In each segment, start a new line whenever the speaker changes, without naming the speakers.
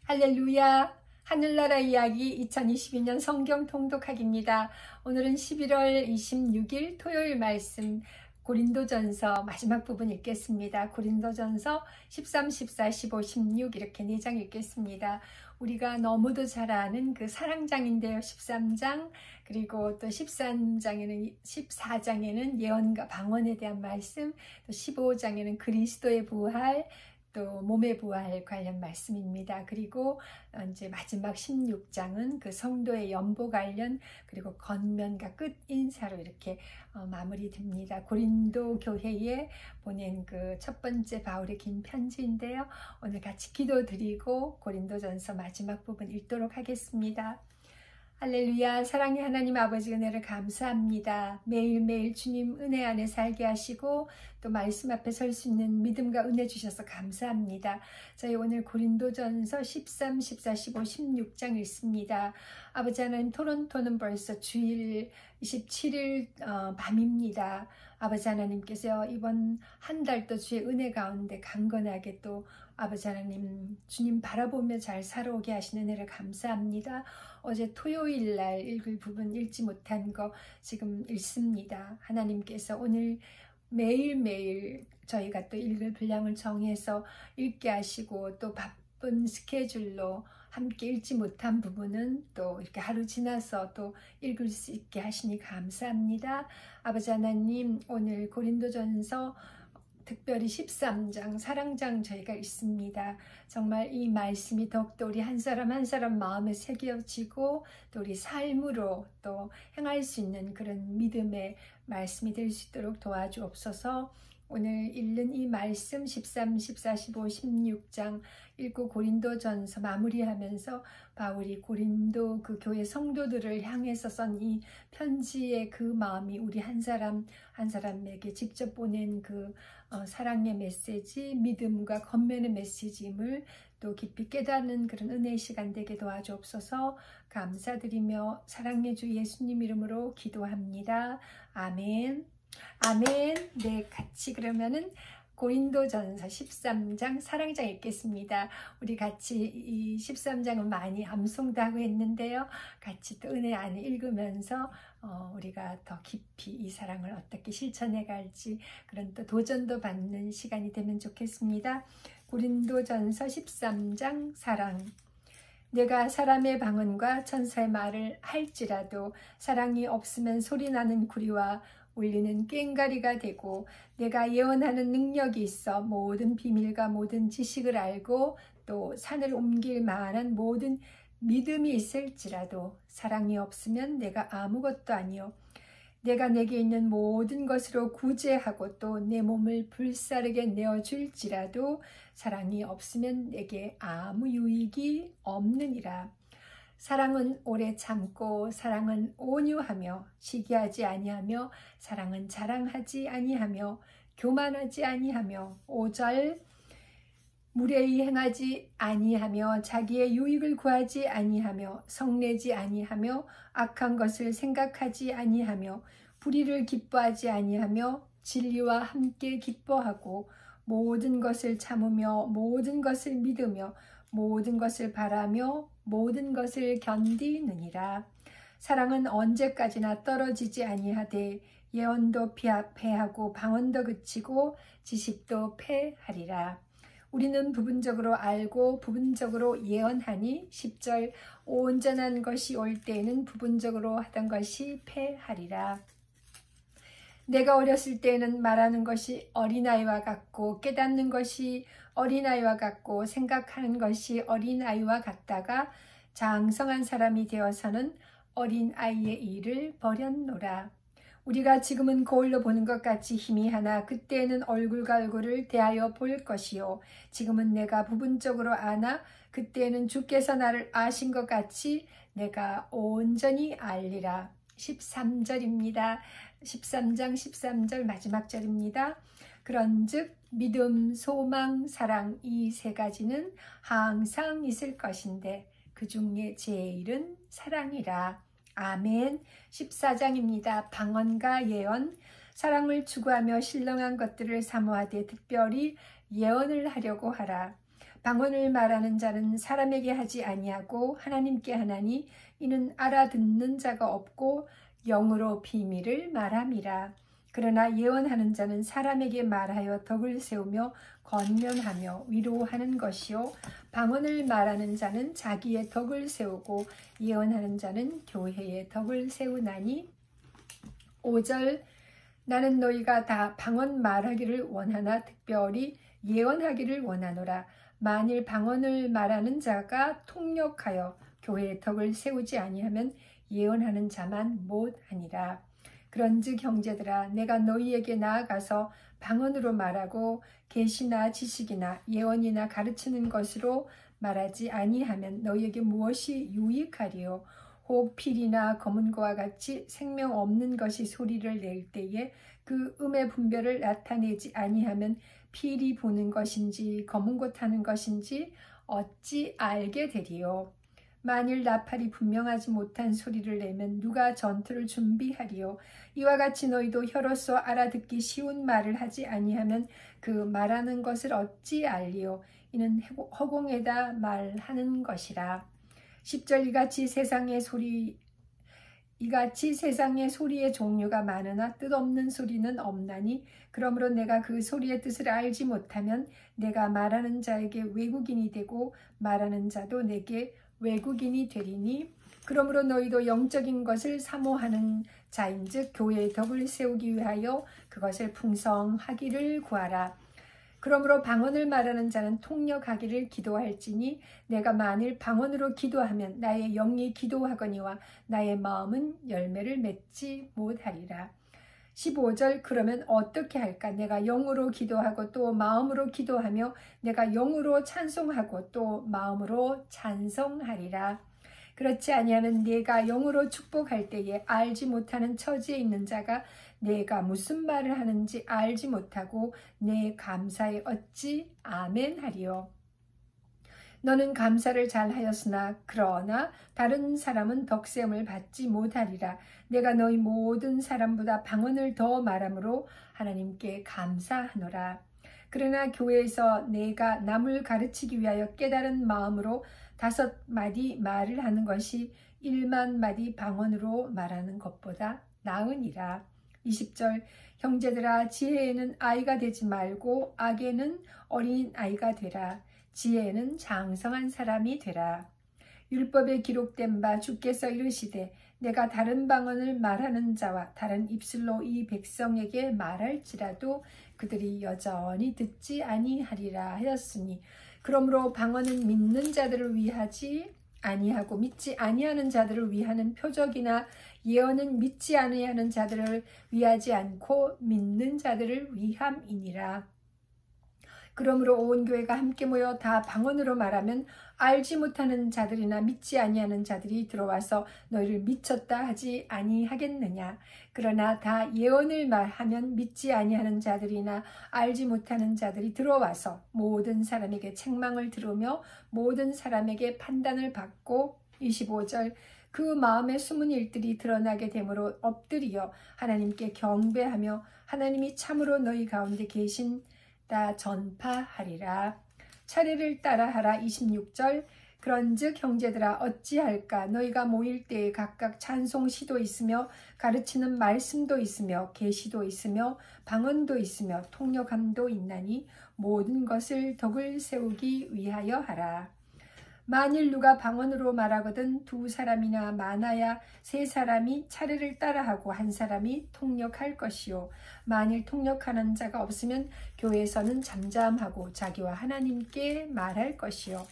할렐루야! 하늘나라 이야기 2022년 성경 통독하기입니다. 오늘은 11월 26일 토요일 말씀 고린도전서 마지막 부분 읽겠습니다. 고린도전서 13, 14, 15, 16 이렇게 4장 읽겠습니다. 우리가 너무도 잘 아는 그 사랑장인데요. 13장 그리고 또 14장에는 예언과 방언에 대한 말씀, 또 15장에는 그리스도의 부활, 또 몸의 부활 관련 말씀입니다. 그리고 이제 마지막 16장은 그 성도의 연보 관련, 그리고 권면과 끝 인사로 이렇게 마무리됩니다. 고린도 교회에 보낸 그 첫 번째 바울의 긴 편지인데요. 오늘 같이 기도드리고 고린도전서 마지막 부분 읽도록 하겠습니다. 할렐루야. 사랑의 하나님 아버지 은혜를 감사합니다. 매일매일 주님 은혜 안에 살게 하시고 또 말씀 앞에 설 수 있는 믿음과 은혜 주셔서 감사합니다. 저희 오늘 고린도전서 13, 14, 15, 16장 읽습니다. 아버지 하나님, 토론토는 벌써 주일 27일 밤입니다. 아버지 하나님께서 이번 한 달도 주의 은혜 가운데 강건하게 또 아버지 하나님 주님 바라보며 잘 살아오게 하시는 은혜를 감사합니다. 어제 토요일 날 읽을 부분 읽지 못한 거 지금 읽습니다. 하나님께서 오늘 매일매일 저희가 또 읽을 분량을 정해서 읽게 하시고 또 바쁜 스케줄로 함께 읽지 못한 부분은 또 이렇게 하루 지나서 또 읽을 수 있게 하시니 감사합니다. 아버지 하나님, 오늘 고린도전서 특별히 13장 사랑장 저희가 읽습니다. 정말 이 말씀이 더욱더 우리 한 사람 한 사람 마음에 새겨지고 또 우리 삶으로 또 행할 수 있는 그런 믿음의 말씀이 될 수 있도록 도와주옵소서. 오늘 읽는 이 말씀 13, 14, 15, 16장 읽고 고린도전서 마무리하면서 바울이 고린도 그 교회 성도들을 향해서 쓴 이 편지의 그 마음이 우리 한 사람 한 사람에게 직접 보낸 그 사랑의 메시지, 믿음과 권면의 메시지임을 또 깊이 깨닫는 그런 은혜의 시간 되게 도와주옵소서. 감사드리며 사랑의 주 예수님 이름으로 기도합니다. 아멘. 아멘. 네, 같이 그러면은 고린도전서 13장 사랑장 읽겠습니다. 우리 같이 이 13장은 많이 암송도 하고 했는데요. 같이 또 은혜 안에 읽으면서 우리가 더 깊이 이 사랑을 어떻게 실천해 갈지 그런 또 도전도 받는 시간이 되면 좋겠습니다. 고린도전서 13장 사랑. 내가 사람의 방언과 천사의 말을 할지라도 사랑이 없으면 소리나는 구리와 울리는 꽹과리가 되고, 내가 예언하는 능력이 있어 모든 비밀과 모든 지식을 알고 또 산을 옮길 만한 모든 믿음이 있을지라도 사랑이 없으면 내가 아무것도 아니요 내가 내게 있는 모든 것으로 구제하고 또 내 몸을 불사르게 내어줄지라도 사랑이 없으면 내게 아무 유익이 없느니라. 사랑은 오래 참고 사랑은 온유하며 시기하지 아니하며 사랑은 자랑하지 아니하며 교만하지 아니하며 5절 무례히 행하지 아니하며 자기의 유익을 구하지 아니하며 성내지 아니하며 악한 것을 생각하지 아니하며 불의를 기뻐하지 아니하며 진리와 함께 기뻐하고 모든 것을 참으며 모든 것을 믿으며 모든 것을 바라며 모든 것을 견디느니라. 사랑은 언제까지나 떨어지지 아니하되 예언도 패하고 방언도 그치고 지식도 패하리라. 우리는 부분적으로 알고 부분적으로 예언하니 10절 온전한 것이 올 때에는 부분적으로 하던 것이 패하리라. 내가 어렸을 때에는 말하는 것이 어린아이와 같고 깨닫는 것이 어린아이와 같고 생각하는 것이 어린아이와 같다가 장성한 사람이 되어서는 어린아이의 일을 버렸노라. 우리가 지금은 거울로 보는 것 같이 희미하나 그때에는 얼굴과 얼굴을 대하여 볼 것이요 지금은 내가 부분적으로 아나 그때에는 주께서 나를 아신 것 같이 내가 온전히 알리라. 13절입니다. 13장 13절 마지막 절입니다. 그런즉 믿음, 소망, 사랑 이 세 가지는 항상 있을 것인데 그 중에 제일은 사랑이라. 아멘. 14장입니다. 방언과 예언. 사랑을 추구하며 신령한 것들을 사모하되 특별히 예언을 하려고 하라. 방언을 말하는 자는 사람에게 하지 아니하고 하나님께 하나니 이는 알아듣는 자가 없고 영으로 비밀을 말함이라. 그러나 예언하는 자는 사람에게 말하여 덕을 세우며 권면하며 위로하는 것이요 방언을 말하는 자는 자기의 덕을 세우고 예언하는 자는 교회의 덕을 세우나니. 5절 나는 너희가 다 방언 말하기를 원하나 특별히 예언하기를 원하노라. 만일 방언을 말하는 자가 통역하여 교회의 덕을 세우지 아니하면 예언하는 자만 못하니라. 그런즉 형제들아 내가 너희에게 나아가서 방언으로 말하고 계시나 지식이나 예언이나 가르치는 것으로 말하지 아니하면 너희에게 무엇이 유익하리요. 혹 필이나 검은고와 같이 생명 없는 것이 소리를 낼 때에 그 음의 분별을 나타내지 아니하면 필이 부는 것인지 검은고 타는 것인지 어찌 알게 되리요. 만일 나팔이 분명하지 못한 소리를 내면 누가 전투를 준비하리요. 이와 같이 너희도 혀로서 알아듣기 쉬운 말을 하지 아니하면 그 말하는 것을 어찌 알리요. 이는 허공에다 말하는 것이라. 10절 이같이 세상의 소리의 종류가 많으나 뜻없는 소리는 없나니 그러므로 내가 그 소리의 뜻을 알지 못하면 내가 말하는 자에게 외국인이 되고 말하는 자도 내게 외국인이 되리니. 그러므로 너희도 영적인 것을 사모하는 자인즉 교회의 덕을 세우기 위하여 그것을 풍성하기를 구하라. 그러므로 방언을 말하는 자는 통역하기를 기도할지니 내가 만일 방언으로 기도하면 나의 영이 기도하거니와 나의 마음은 열매를 맺지 못하리라. 15절 그러면 어떻게 할까? 내가 영으로 기도하고 또 마음으로 기도하며 내가 영으로 찬송하고 또 마음으로 찬송하리라. 그렇지 아니하면 내가 영으로 축복할 때에 알지 못하는 처지에 있는 자가 내가 무슨 말을 하는지 알지 못하고 내 감사에 어찌 아멘 하리요. 너는 감사를 잘하였으나 그러나 다른 사람은 덕세움을 받지 못하리라. 내가 너희 모든 사람보다 방언을 더 말함으로 하나님께 감사하노라. 그러나 교회에서 내가 남을 가르치기 위하여 깨달은 마음으로 5마디 말을 하는 것이 1만 마디 방언으로 말하는 것보다 나으니라. 20절 형제들아 지혜에는 아이가 되지 말고 악에는 어린 아이가 되라. 지혜에는 장성한 사람이 되라. 율법에 기록된 바 주께서 이르시되 내가 다른 방언을 말하는 자와 다른 입술로 이 백성에게 말할지라도 그들이 여전히 듣지 아니하리라 하였으니 그러므로 방언은 믿는 자들을 위하지 아니하고 믿지 아니하는 자들을 위하는 표적이나 예언은 믿지 아니하는 자들을 위하지 않고 믿는 자들을 위함이니라. 그러므로 온 교회가 함께 모여 다 방언으로 말하면 알지 못하는 자들이나 믿지 아니하는 자들이 들어와서 너희를 미쳤다 하지 아니하겠느냐. 그러나 다 예언을 말하면 믿지 아니하는 자들이나 알지 못하는 자들이 들어와서 모든 사람에게 책망을 들으며 모든 사람에게 판단을 받고. 25절 그 마음의 숨은 일들이 드러나게 되므로 엎드리어 하나님께 경배하며 하나님이 참으로 너희 가운데 계신 다 전파하리라. 차례를 따라하라. 26절 그런즉 형제들아 어찌할까? 너희가 모일 때에 각각 찬송 시도 있으며 가르치는 말씀도 있으며 계시도 있으며 방언도 있으며 통역함도 있나니 모든 것을 덕을 세우기 위하여 하라. 만일 누가 방언으로 말하거든 2사람이나 많아야 3사람이 차례를 따라하고 1사람이 통역할 것이요. 만일 통역하는 자가 없으면 교회에서는 잠잠하고 자기와 하나님께 말할 것이요.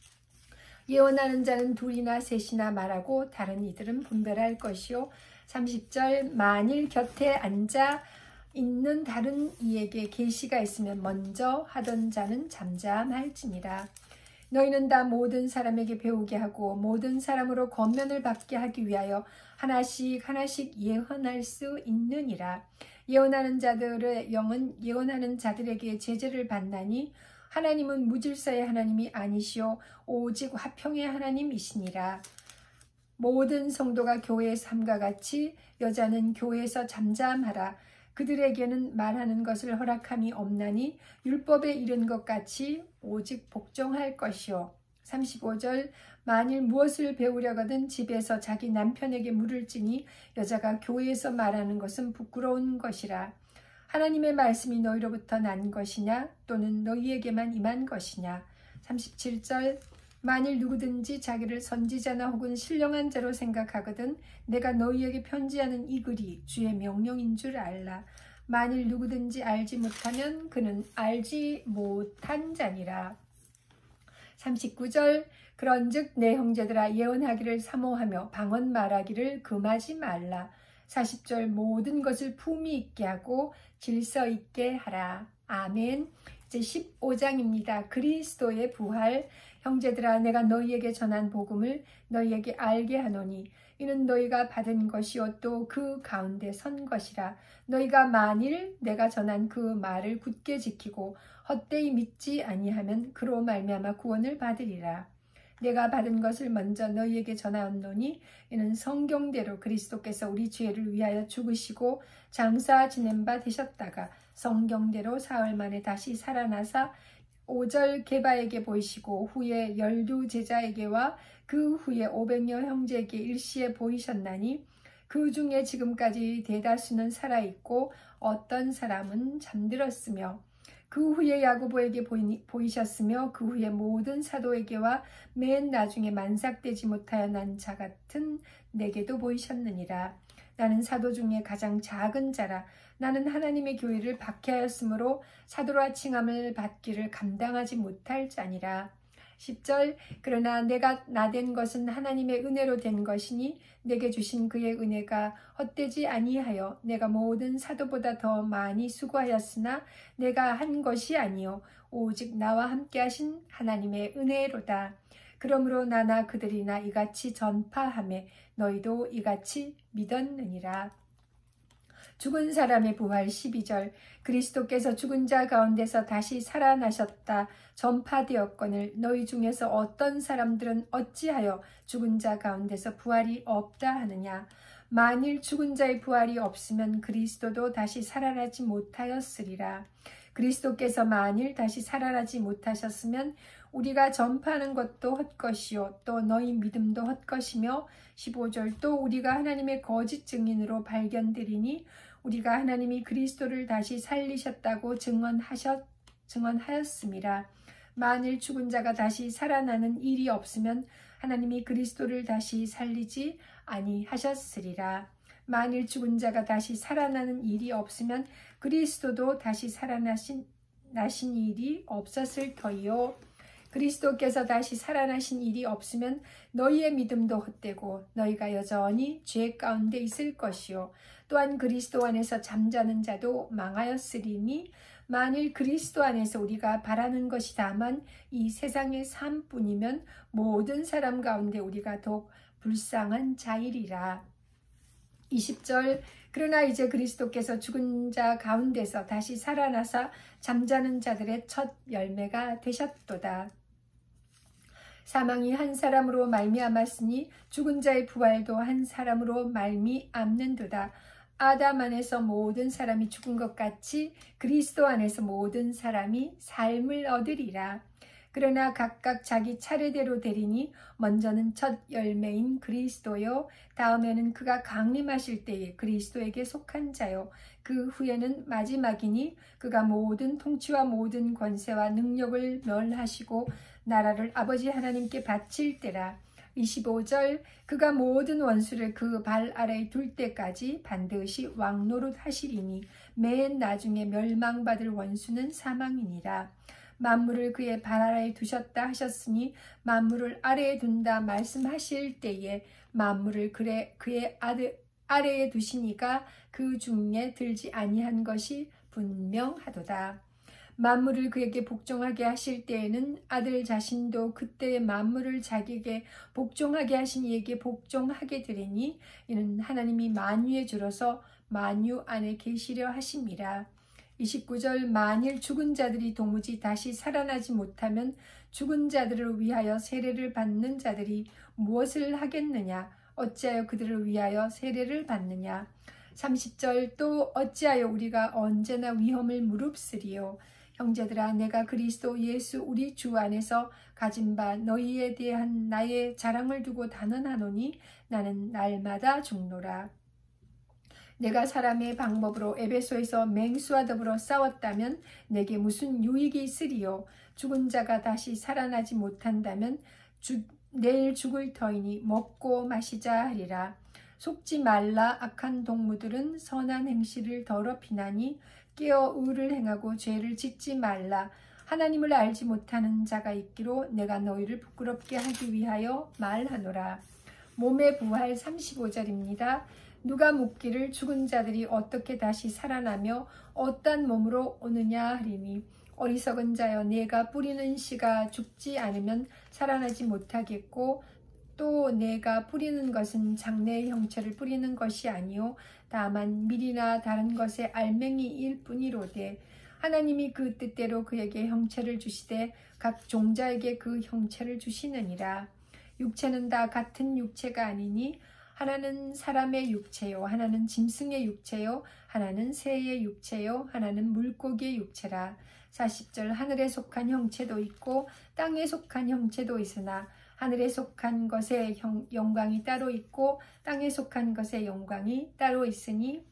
예언하는 자는 2이나 3이나 말하고 다른 이들은 분별할 것이요. 30절 만일 곁에 앉아 있는 다른 이에게 계시가 있으면 먼저 하던 자는 잠잠할지니라. 너희는 다 모든 사람에게 배우게 하고 모든 사람으로 권면을 받게 하기 위하여 하나씩 예언할 수 있느니라. 예언하는 자들의 영은 예언하는 자들에게 제재를 받나니 하나님은 무질서의 하나님이 아니시오 오직 화평의 하나님이시니라. 모든 성도가 교회의 삶과 같이 여자는 교회에서 잠잠하라. 그들에게는 말하는 것을 허락함이 없나니 율법에 이른 것 같이 오직 복종할 것이요. 35절 만일 무엇을 배우려거든 집에서 자기 남편에게 물을지니 여자가 교회에서 말하는 것은 부끄러운 것이라. 하나님의 말씀이 너희로부터 난 것이냐 또는 너희에게만 임한 것이냐. 37절 만일 누구든지 자기를 선지자나 혹은 신령한 자로 생각하거든 내가 너희에게 편지하는 이 글이 주의 명령인 줄 알라. 만일 누구든지 알지 못하면 그는 알지 못한 자니라. 39절 그런즉 내 형제들아 예언하기를 사모하며 방언 말하기를 금하지 말라. 40절 모든 것을 품위 있게 하고 질서 있게 하라. 아멘. 이제 15장입니다. 그리스도의 부활. 형제들아 내가 너희에게 전한 복음을 너희에게 알게 하노니 이는 너희가 받은 것이요 또 그 가운데 선 것이라. 너희가 만일 내가 전한 그 말을 굳게 지키고 헛되이 믿지 아니하면 그로 말미암아 구원을 받으리라. 내가 받은 것을 먼저 너희에게 전하였노니 이는 성경대로 그리스도께서 우리 죄를 위하여 죽으시고 장사 지낸 바 되셨다가 성경대로 사흘 만에 다시 살아나사 5절 게바에게 보이시고 후에 12 제자에게와 그 후에 500여 형제에게 일시에 보이셨나니 그 중에 지금까지 대다수는 살아있고 어떤 사람은 잠들었으며 그 후에 야고보에게 보이셨으며 그 후에 모든 사도에게와 맨 나중에 만삭되지 못하여 난 자 같은 내게도 보이셨느니라. 나는 사도 중에 가장 작은 자라. 나는 하나님의 교회를 박해하였으므로 사도라 칭함을 받기를 감당하지 못할 자니라. 10절 그러나 내가 나된 것은 하나님의 은혜로 된 것이니 내게 주신 그의 은혜가 헛되지 아니하여 내가 모든 사도보다 더 많이 수고하였으나 내가 한 것이 아니요 오직 나와 함께 하신 하나님의 은혜로다. 그러므로 나나 그들이나 이같이 전파하매 너희도 이같이 믿었느니라. 죽은 사람의 부활 12절 그리스도께서 죽은 자 가운데서 다시 살아나셨다 전파되었거늘 너희 중에서 어떤 사람들은 어찌하여 죽은 자 가운데서 부활이 없다 하느냐. 만일 죽은 자의 부활이 없으면 그리스도도 다시 살아나지 못하였으리라. 그리스도께서 만일 다시 살아나지 못하셨으면 우리가 전파하는 것도 헛것이요 또 너희 믿음도 헛것이며 15절 또 우리가 하나님의 거짓 증인으로 발견되리니 우리가 하나님이 그리스도를 다시 살리셨다고 증언하였음이라. 만일 죽은 자가 다시 살아나는 일이 없으면 하나님이 그리스도를 다시 살리지 아니하셨으리라. 만일 죽은 자가 다시 살아나는 일이 없으면 그리스도도 다시 살아나신 일이 없었을 터이요. 그리스도께서 다시 살아나신 일이 없으면 너희의 믿음도 헛되고 너희가 여전히 죄 가운데 있을 것이요. 또한 그리스도 안에서 잠자는 자도 망하였으리니 만일 그리스도 안에서 우리가 바라는 것이 다만 이 세상의 삶뿐이면 모든 사람 가운데 우리가 더욱 불쌍한 자이리라. 20절 그러나 이제 그리스도께서 죽은 자 가운데서 다시 살아나사 잠자는 자들의 첫 열매가 되셨도다. 사망이 한 사람으로 말미암았으니 죽은 자의 부활도 한 사람으로 말미암는도다. 아담 안에서 모든 사람이 죽은 것 같이 그리스도 안에서 모든 사람이 삶을 얻으리라. 그러나 각각 자기 차례대로 되리니 먼저는 첫 열매인 그리스도요 다음에는 그가 강림하실 때에 그리스도에게 속한 자요 그 후에는 마지막이니 그가 모든 통치와 모든 권세와 능력을 멸하시고 나라를 아버지 하나님께 바칠 때라. 25절 그가 모든 원수를 그 발 아래에 둘 때까지 반드시 왕노릇 하시리니 맨 나중에 멸망받을 원수는 사망이니라. 만물을 그의 발 아래에 두셨다 하셨으니 만물을 아래에 둔다 말씀하실 때에 만물을 그의 아래에 두시니까 그 중에 들지 아니한 것이 분명하도다. 만물을 그에게 복종하게 하실 때에는 아들 자신도 그때의 만물을 자기에게 복종하게 하신 이에게 복종하게 되리니 이는 하나님이 만유의 주로서 만유 안에 계시려 하심이라. 29절 만일 죽은 자들이 도무지 다시 살아나지 못하면 죽은 자들을 위하여 세례를 받는 자들이 무엇을 하겠느냐? 어찌하여 그들을 위하여 세례를 받느냐? 30절 또 어찌하여 우리가 언제나 위험을 무릅쓰리요. 형제들아 내가 그리스도 예수 우리 주 안에서 가진 바 너희에 대한 나의 자랑을 두고 단언하노니 나는 날마다 죽노라. 내가 사람의 방법으로 에베소에서 맹수와 더불어 싸웠다면 내게 무슨 유익이 있으리요. 죽은 자가 다시 살아나지 못한다면 내일 죽을 터이니 먹고 마시자 하리라. 속지 말라. 악한 동무들은 선한 행실을 더럽히나니 깨어 의를 행하고 죄를 짓지 말라. 하나님을 알지 못하는 자가 있기로 내가 너희를 부끄럽게 하기 위하여 말하노라. 몸의 부활 35절입니다. 누가 묻기를 죽은 자들이 어떻게 다시 살아나며 어떤 몸으로 오느냐 하리니 어리석은 자여 내가 뿌리는 씨가 죽지 않으면 살아나지 못하겠고 또 내가 뿌리는 것은 장래의 형체를 뿌리는 것이 아니요 다만 밀이나 다른 것의 알맹이일 뿐이로되 하나님이 그 뜻대로 그에게 형체를 주시되 각 종자에게 그 형체를 주시느니라. 육체는 다 같은 육체가 아니니 하나는 사람의 육체요 하나는 짐승의 육체요 하나는 새의 육체요 하나는 물고기의 육체라. 40절 하늘에 속한 형체도 있고 땅에 속한 형체도 있으나 하늘에 속한 것의 영광이 따로 있고 땅에 속한 것의 영광이 따로 있으니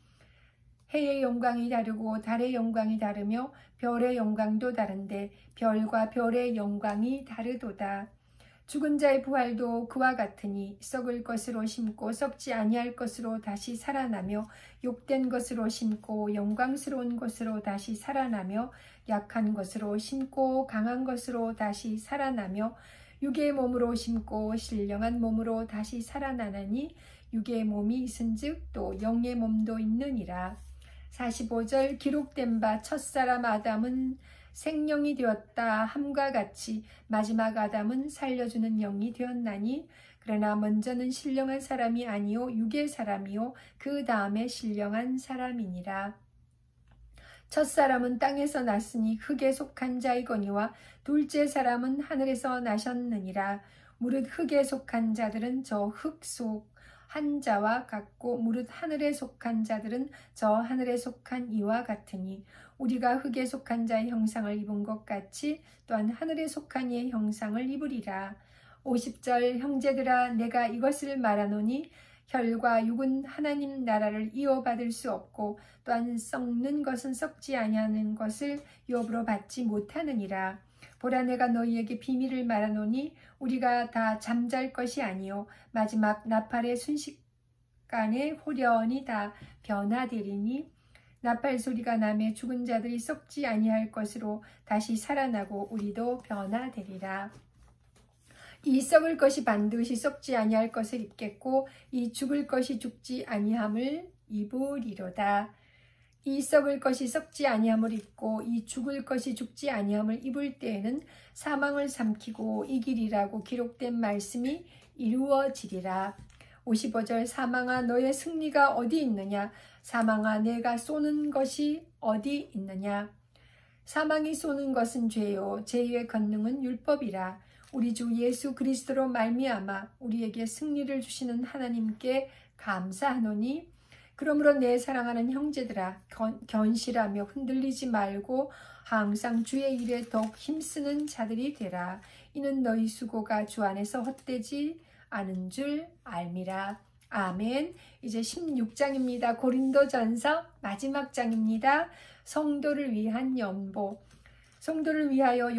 해의 영광이 다르고 달의 영광이 다르며 별의 영광도 다른데 별과 별의 영광이 다르도다. 죽은 자의 부활도 그와 같으니 썩을 것으로 심고 썩지 아니할 것으로 다시 살아나며 욕된 것으로 심고 영광스러운 것으로 다시 살아나며 약한 것으로 심고 강한 것으로 다시 살아나며 육의 몸으로 심고 신령한 몸으로 다시 살아나나니 육의 몸이 있은즉 또 영의 몸도 있느니라. 45절 기록된 바 첫사람 아담은 생명이 되었다 함과 같이 마지막 아담은 살려주는 영이 되었나니 그러나 먼저는 신령한 사람이 아니요 육의 사람이요 그 다음에 신령한 사람이니라. 첫사람은 땅에서 났으니 흙에 속한 자이거니와 둘째 사람은 하늘에서 나셨느니라. 무릇 흙에 속한 자들은 저 흙 속 한 자와 같고 무릇 하늘에 속한 자들은 저 하늘에 속한 이와 같으니 우리가 흙에 속한 자의 형상을 입은 것 같이 또한 하늘에 속한 이의 형상을 입으리라. 50절 형제들아 내가 이것을 말하노니 혈과 육은 하나님 나라를 이어받을 수 없고 또한 썩는 것은 썩지 아니하는 것을 유업으로 받지 못하느니라. 보라 내가 너희에게 비밀을 말하노니 우리가 다 잠잘 것이 아니요 마지막 나팔의 순식간에 호련히 다 변화되리니 나팔 소리가 나매 죽은 자들이 썩지 아니할 것으로 다시 살아나고 우리도 변화되리라. 이 썩을 것이 반드시 썩지 아니할 것을 입겠고 이 죽을 것이 죽지 아니함을 입으리로다. 이 썩을 것이 썩지 아니함을 입고 이 죽을 것이 죽지 아니함을 입을 때에는 사망을 삼키고 이기리라고 기록된 말씀이 이루어지리라. 55절 사망아 너의 승리가 어디 있느냐? 사망아 내가 쏘는 것이 어디 있느냐? 사망이 쏘는 것은 죄요 죄의 권능은 율법이라. 우리 주 예수 그리스도로 말미암아 우리에게 승리를 주시는 하나님께 감사하노니 그러므로 내 사랑하는 형제들아 견실하며 흔들리지 말고 항상 주의 일에 더욱 힘쓰는 자들이 되라. 이는 너희 수고가 주 안에서 헛되지 않은 줄 알미라. 아멘. 이제 16장입니다. 고린도전서 마지막 장입니다. 성도를 위한 연보. 성도를 위하여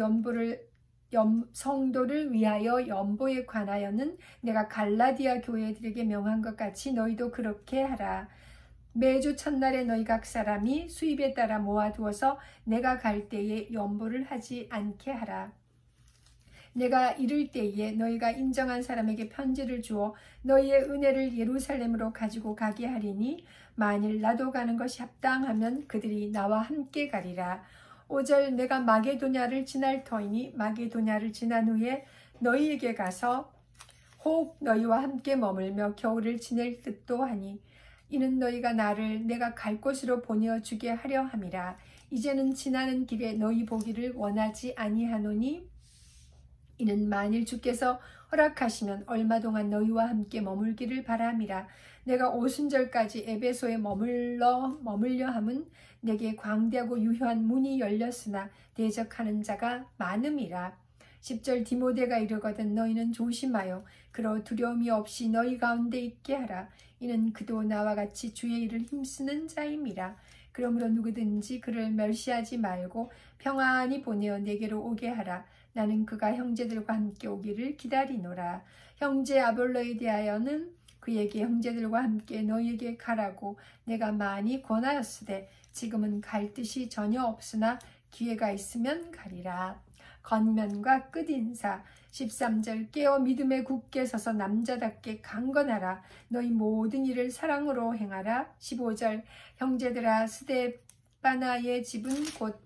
연보에 관하여는 내가 갈라디아 교회들에게 명한 것 같이 너희도 그렇게 하라. 매주 첫날에 너희 각 사람이 수입에 따라 모아두어서 내가 갈 때에 연보를 하지 않게 하라. 내가 이를 때에 너희가 인정한 사람에게 편지를 주어 너희의 은혜를 예루살렘으로 가지고 가게 하리니 만일 나도 가는 것이 합당하면 그들이 나와 함께 가리라. 5절 내가 마게도냐를 지날 터이니 마게도냐를 지난 후에 너희에게 가서 혹 너희와 함께 머물며 겨울을 지낼 듯도 하니 이는 너희가 나를 내가 갈 곳으로 보내어주게 하려 함이라. 이제는 지나는 길에 너희 보기를 원하지 아니하노니 이는 만일 주께서 허락하시면 얼마 동안 너희와 함께 머물기를 바람이라. 내가 오순절까지 에베소에 머물려 함은 내게 광대하고 유효한 문이 열렸으나 대적하는 자가 많음이라. 10절 디모데가 이르거든 너희는 조심하여 그러 두려움이 없이 너희 가운데 있게 하라. 이는 그도 나와 같이 주의 일을 힘쓰는 자임이라. 그러므로 누구든지 그를 멸시하지 말고 평안히 보내어 내게로 오게 하라. 나는 그가 형제들과 함께 오기를 기다리노라. 형제 아볼로에 대하여는 그에게 형제들과 함께 너희에게 가라고 내가 많이 권하였으되 지금은 갈 뜻이 전혀 없으나 기회가 있으면 가리라. 건면과 끝인사. 13절 깨어 믿음에 굳게 서서 남자답게 강건하라. 너희 모든 일을 사랑으로 행하라. 15절 형제들아 스데바나의 집은 곧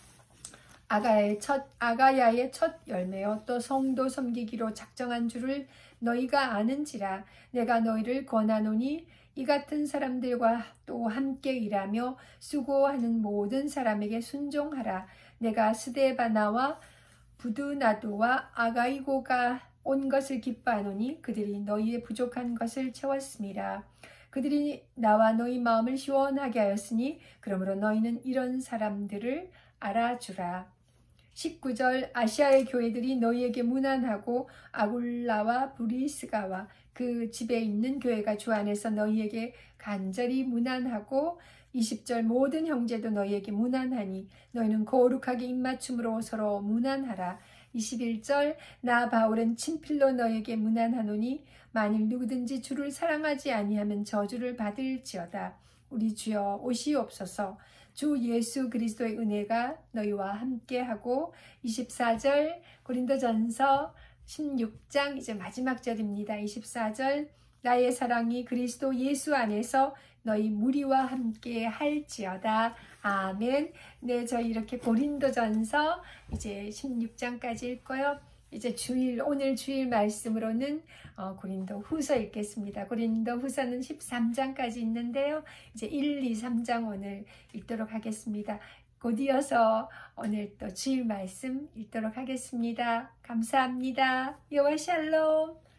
아가야의 첫 열매요 또 성도 섬기기로 작정한 줄을 너희가 아는지라. 내가 너희를 권하노니 이 같은 사람들과 또 함께 일하며 수고하는 모든 사람에게 순종하라. 내가 스데바나와 부드나도와 아가이고가 온 것을 기뻐하노니 그들이 너희의 부족한 것을 채웠음이라. 그들이 나와 너희 마음을 시원하게 하였으니 그러므로 너희는 이런 사람들을 알아주라. 19절 아시아의 교회들이 너희에게 문안하고 아굴라와 브리스가와 그 집에 있는 교회가 주 안에서 너희에게 간절히 문안하고 20절 모든 형제도 너희에게 문안하니 너희는 거룩하게 입맞춤으로 서로 문안하라. 21절 나 바울은 친필로 너희에게 문안하노니 만일 누구든지 주를 사랑하지 아니하면 저주를 받을지어다. 우리 주여 오시옵소서. 주 예수 그리스도의 은혜가 너희와 함께하고 24절 고린도전서 16장 이제 마지막 절입니다. 24절 나의 사랑이 그리스도 예수 안에서 너희 무리와 함께 할지어다. 아멘. 네, 저희 이렇게 고린도전서 이제 16장까지 읽고요. 이제 오늘 주일 말씀으로는 고린도 후서 읽겠습니다. 고린도 후서는 13장까지 있는데요. 이제 1, 2, 3장 오늘 읽도록 하겠습니다. 곧 이어서 오늘 또 주일 말씀 읽도록 하겠습니다. 감사합니다. 여호와 샬롬.